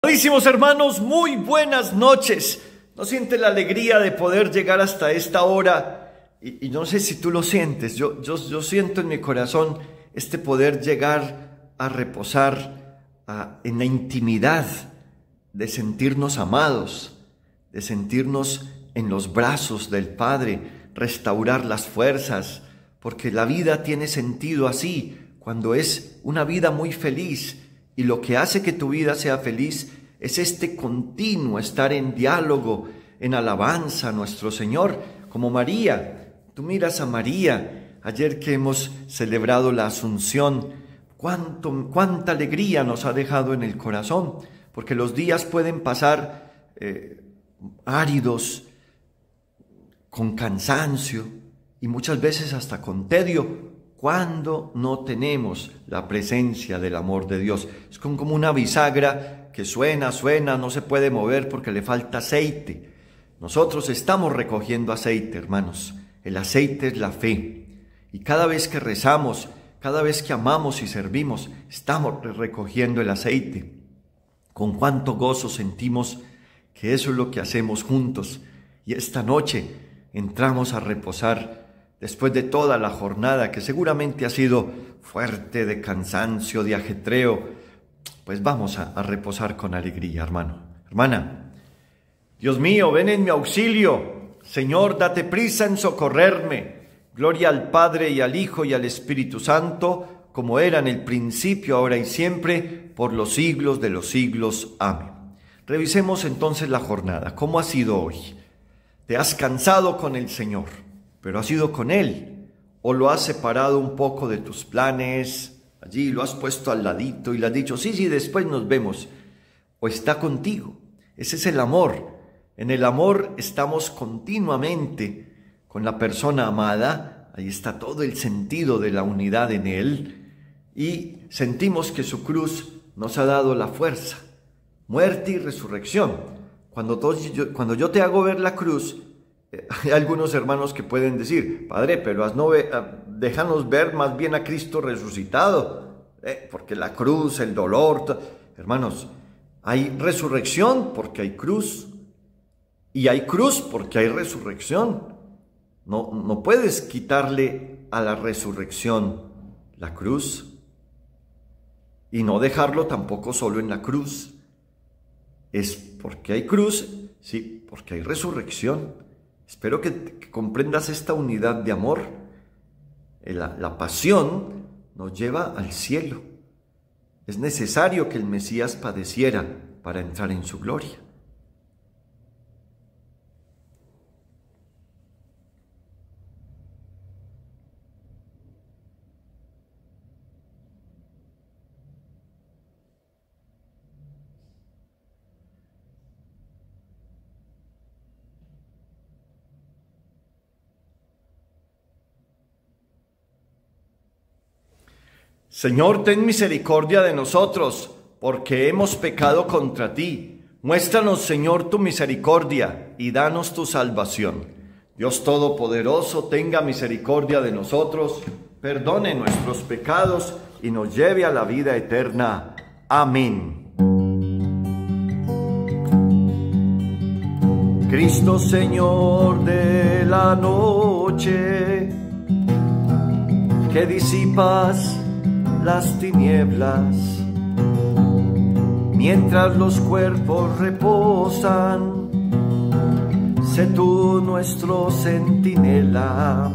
Amabilísimos hermanos, muy buenas noches. ¿No siente la alegría de poder llegar hasta esta hora? Y no sé si tú lo sientes, yo siento en mi corazón este poder llegar a reposar en la intimidad de sentirnos amados, de sentirnos en los brazos del Padre, restaurar las fuerzas, porque la vida tiene sentido así, cuando es una vida muy feliz. Y lo que hace que tu vida sea feliz es este continuo estar en diálogo, en alabanza a nuestro Señor, como María. Tú miras a María, ayer que hemos celebrado la Asunción, cuánta alegría nos ha dejado en el corazón, porque los días pueden pasar áridos, con cansancio y muchas veces hasta con tedio, cuando no tenemos la presencia del amor de Dios. Es como una bisagra que suena, no se puede mover porque le falta aceite. Nosotros estamos recogiendo aceite, hermanos. El aceite es la fe. Y cada vez que rezamos, cada vez que amamos y servimos, estamos recogiendo el aceite. Con cuánto gozo sentimos que eso es lo que hacemos juntos. Y esta noche entramos a reposar después de toda la jornada que seguramente ha sido fuerte, de cansancio, de ajetreo. Pues vamos a reposar con alegría, hermano, hermana. Dios mío, ven en mi auxilio. Señor, date prisa en socorrerme. Gloria al Padre y al Hijo y al Espíritu Santo, como era en el principio, ahora y siempre, por los siglos de los siglos. Amén. Revisemos entonces la jornada. ¿Cómo ha sido hoy? ¿Te has cansado con el Señor, pero has ido con Él? ¿O lo has separado un poco de tus planes? Allí lo has puesto al ladito y le has dicho, sí, después nos vemos. ¿O está contigo? Ese es el amor. En el amor estamos continuamente con la persona amada. Ahí está todo el sentido de la unidad en Él. Y sentimos que su cruz nos ha dado la fuerza, muerte y resurrección. Cuando yo te hago ver la cruz, hay algunos hermanos que pueden decir, Padre, pero déjanos ver más bien a Cristo resucitado, porque la cruz, el dolor, hermanos, hay resurrección porque hay cruz, y hay cruz porque hay resurrección. No puedes quitarle a la resurrección la cruz, y no dejarlo tampoco solo en la cruz. Es porque hay cruz, sí, porque hay resurrección. Espero que comprendas esta unidad de amor. La pasión nos lleva al cielo. Es necesario que el Mesías padeciera para entrar en su gloria. Señor, ten misericordia de nosotros, porque hemos pecado contra ti. Muéstranos, Señor, tu misericordia y danos tu salvación. Dios Todopoderoso, tenga misericordia de nosotros, perdone nuestros pecados y nos lleve a la vida eterna. Amén. Cristo, Señor de la noche, que disipas las tinieblas, mientras los cuerpos reposan, sé tú nuestro centinela.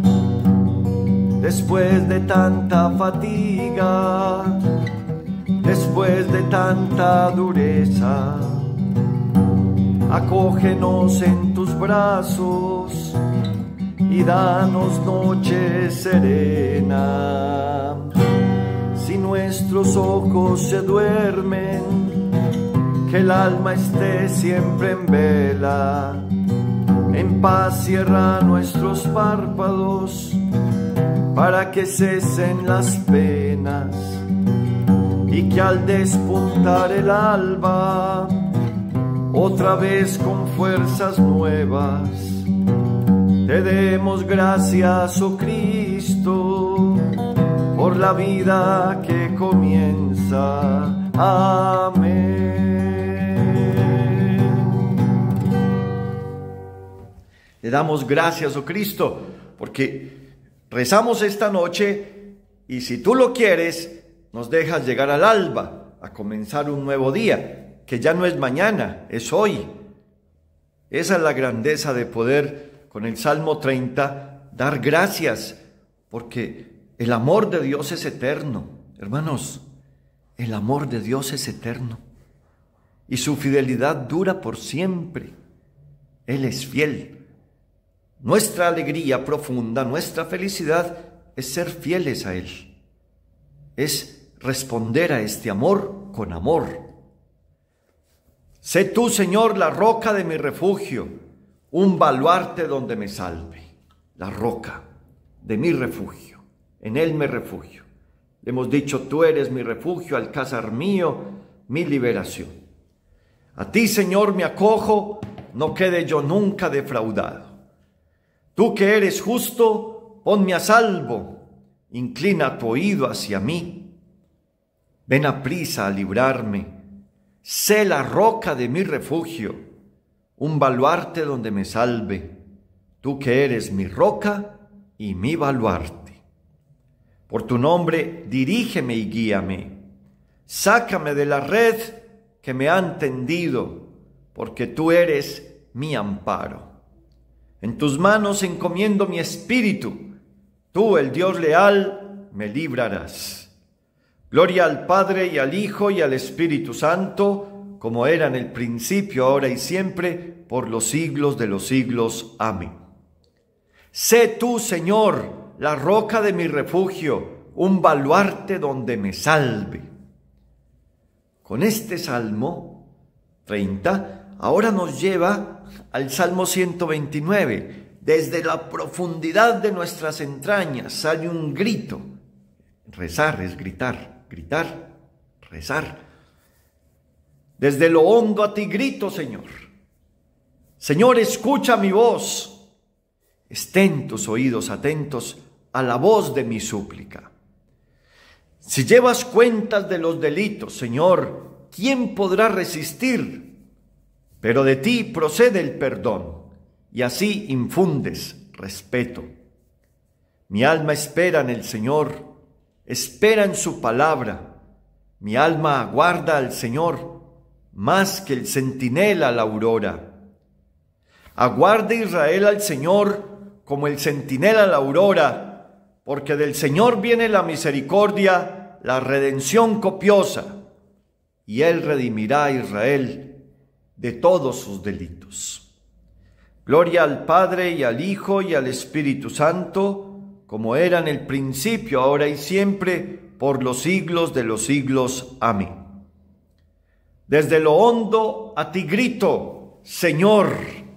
Después de tanta fatiga, después de tanta dureza, acógenos en tus brazos y danos noche serena. Si nuestros ojos se duermen, que el alma esté siempre en vela. En paz cierra nuestros párpados, para que cesen las penas, y que al despuntar el alba, otra vez con fuerzas nuevas, te demos gracias, oh Cristo, por la vida que comienza. Amén. Te damos gracias, oh Cristo, porque rezamos esta noche y si tú lo quieres, nos dejas llegar al alba, a comenzar un nuevo día, que ya no es mañana, es hoy. Esa es la grandeza de poder, con el Salmo 30, dar gracias, porque el amor de Dios es eterno. Hermanos, el amor de Dios es eterno y su fidelidad dura por siempre. Él es fiel. Nuestra alegría profunda, nuestra felicidad es ser fieles a Él. Es responder a este amor con amor. Sé tú, Señor, la roca de mi refugio, un baluarte donde me salve. La roca de mi refugio, en Él me refugio. Le hemos dicho, tú eres mi refugio, alcázar mío, mi liberación. A ti, Señor, me acojo, no quede yo nunca defraudado. Tú que eres justo, ponme a salvo, inclina tu oído hacia mí. Ven aprisa a librarme, sé la roca de mi refugio, un baluarte donde me salve. Tú que eres mi roca y mi baluarte. Por tu nombre dirígeme y guíame, sácame de la red que me han tendido, porque tú eres mi amparo. En tus manos encomiendo mi espíritu, tú, el Dios leal, me librarás. Gloria al Padre y al Hijo y al Espíritu Santo, como era en el principio, ahora y siempre, por los siglos de los siglos. Amén. Sé tú, Señor, la roca de mi refugio, un baluarte donde me salve. Con este Salmo 30, ahora nos lleva al Salmo 129. Desde la profundidad de nuestras entrañas sale un grito. Rezar es gritar, gritar, rezar. Desde lo hondo a ti grito, Señor. Señor, escucha mi voz. Estén tus oídos atentos a la voz de mi súplica. Si llevas cuentas de los delitos, Señor, ¿quién podrá resistir? Pero de ti procede el perdón, y así infundes respeto. Mi alma espera en el Señor, espera en su palabra. Mi alma aguarda al Señor, más que el centinela a la aurora. Aguarde Israel al Señor como el centinela a la aurora, porque del Señor viene la misericordia, la redención copiosa, y Él redimirá a Israel de todos sus delitos. Gloria al Padre y al Hijo y al Espíritu Santo, como era en el principio, ahora y siempre, por los siglos de los siglos. Amén. Desde lo hondo a ti grito, Señor.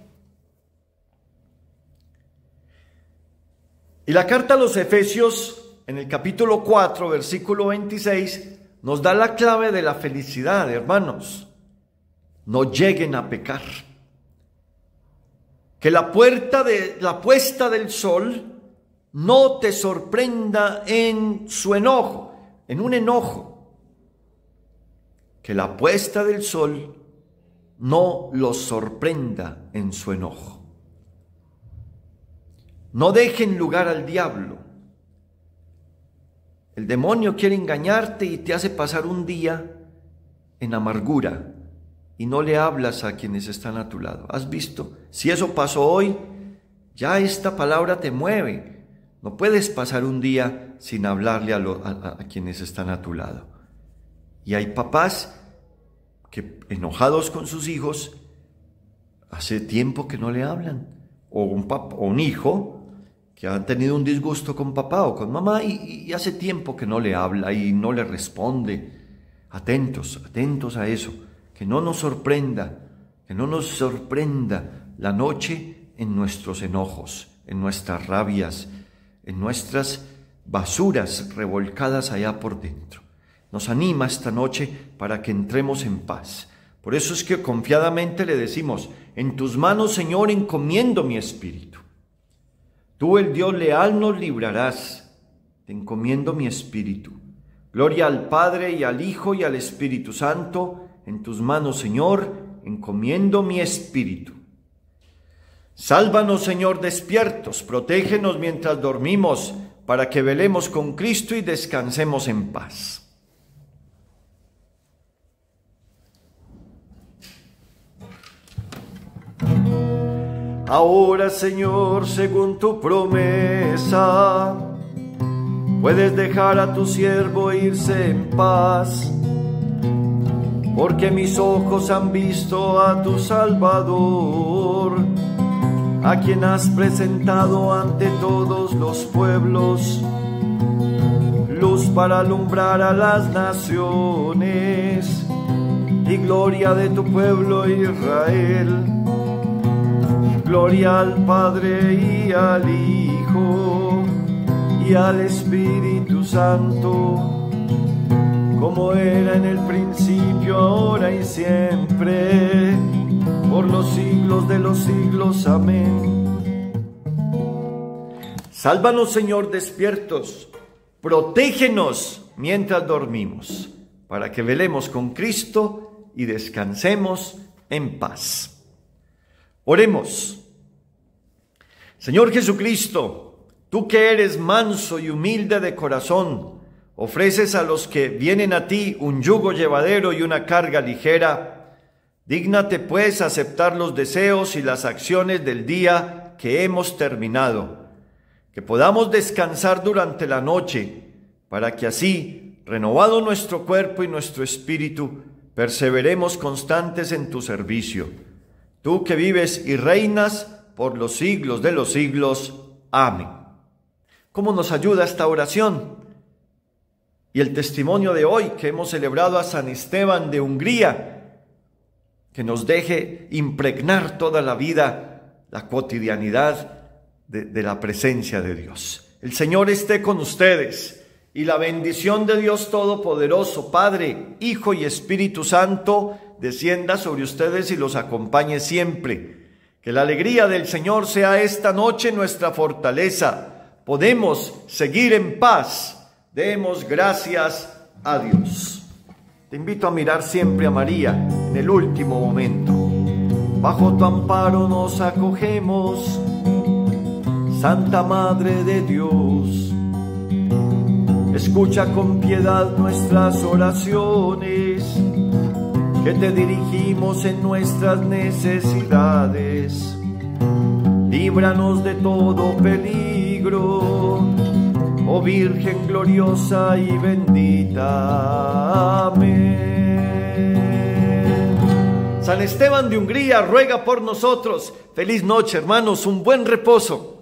Y la carta a los Efesios, en el capítulo 4, versículo 26, nos da la clave de la felicidad, hermanos. No lleguen a pecar. Que la puesta del sol no te sorprenda en su enojo, en un enojo. Que la puesta del sol no los sorprenda en su enojo. No dejen lugar al diablo. El demonio quiere engañarte y te hace pasar un día en amargura y no le hablas a quienes están a tu lado. ¿Has visto? Si eso pasó hoy, ya esta palabra te mueve. No puedes pasar un día sin hablarle a quienes están a tu lado. Y hay papás que, enojados con sus hijos, hace tiempo que no le hablan. O un hijo que han tenido un disgusto con papá o con mamá y hace tiempo que no le habla y no le responde. Atentos, atentos a eso, que no nos sorprenda la noche en nuestros enojos, en nuestras rabias, en nuestras basuras revolcadas allá por dentro. Nos anima esta noche para que entremos en paz. Por eso es que confiadamente le decimos, en tus manos, Señor, encomiendo mi espíritu. Tú, el Dios leal, nos librarás. Te encomiendo mi espíritu. Gloria al Padre y al Hijo y al Espíritu Santo. En tus manos, Señor, encomiendo mi espíritu. Sálvanos, Señor, despiertos, protégenos mientras dormimos, para que velemos con Cristo y descansemos en paz. Ahora, Señor, según tu promesa, puedes dejar a tu siervo irse en paz, porque mis ojos han visto a tu Salvador, a quien has presentado ante todos los pueblos, luz para alumbrar a las naciones y gloria de tu pueblo Israel. Gloria al Padre y al Hijo y al Espíritu Santo, como era en el principio, ahora y siempre, por los siglos de los siglos. Amén. Sálvanos, Señor, despiertos, protégenos mientras dormimos, para que velemos con Cristo y descansemos en paz. Oremos. Señor Jesucristo, tú que eres manso y humilde de corazón, ofreces a los que vienen a ti un yugo llevadero y una carga ligera. Dígnate pues aceptar los deseos y las acciones del día que hemos terminado, que podamos descansar durante la noche, para que así, renovado nuestro cuerpo y nuestro espíritu, perseveremos constantes en tu servicio. Tú que vives y reinas por los siglos de los siglos. Amén. ¿Cómo nos ayuda esta oración? Y el testimonio de hoy que hemos celebrado a San Esteban de Hungría, que nos deje impregnar toda la vida, la cotidianidad de la presencia de Dios. El Señor esté con ustedes, y la bendición de Dios Todopoderoso, Padre, Hijo y Espíritu Santo, descienda sobre ustedes y los acompañe siempre. Que la alegría del Señor sea esta noche nuestra fortaleza. Podemos seguir en paz. Demos gracias a Dios. Te invito a mirar siempre a María en el último momento. Bajo tu amparo nos acogemos, Santa Madre de Dios. Escucha con piedad nuestras oraciones, que te dirigimos en nuestras necesidades. Líbranos de todo peligro, oh Virgen gloriosa y bendita. Amén. San Esteban de Hungría ruega por nosotros. Feliz noche, hermanos, un buen reposo.